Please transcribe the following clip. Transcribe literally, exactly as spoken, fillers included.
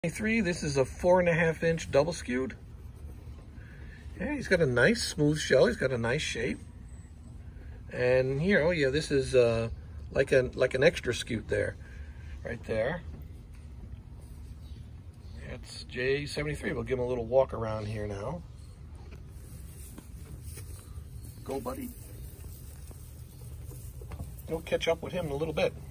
three, this is a four and a half inch double skewed. Yeah, he's got a nice smooth shell. He's got a nice shape. And here, oh yeah, this is uh, like an like an extra skewed there, right there. It's J seventy-three. We'll give him a little walk around here now. Go, buddy. We'll catch up with him in a little bit.